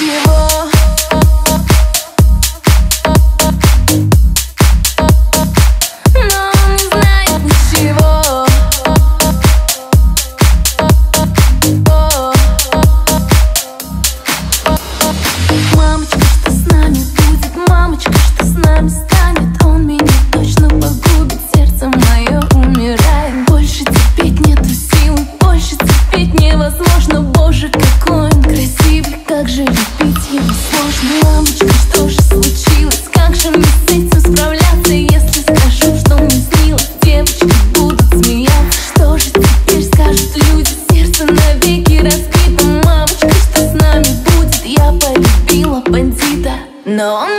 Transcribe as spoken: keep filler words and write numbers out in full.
ничего. Но он не знает ничего. Мамочка, что с нами будет? Мамочка, что с нами станет? Он меня точно погубит, сердце мое умирает. Больше терпеть нету сил, больше терпеть невозможно. Боже, какой он красивый, как же любить его сложно. Мамочка, что же случилось? Как же мне с этим справляться, если скажу, что мне снилось? Девочки будут смеяться, что же теперь скажут люди? Сердце навеки разбито. Мамочка, что с нами будет? Я полюбила бандита, но он